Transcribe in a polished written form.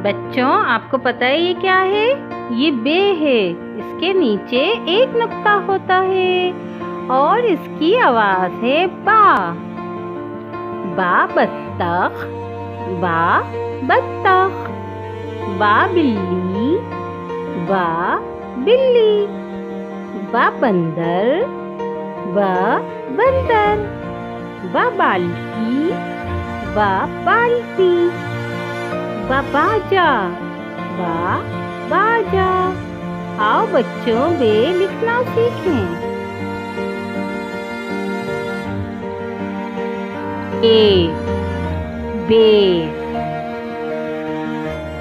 बच्चों, आपको पता है ये क्या है? ये बे है। इसके नीचे एक नुक्ता होता है और इसकी आवाज है बा। बा बत्तख, बा बत्तख। बा बिल्ली, बा बिल्ली। बा बंदर, बा बंदर। बा बाल्टी, बा बाल्टी। बा बाजा, बा बाजा। आओ बच्चों, बे लिखना सीखें। ए, बेर।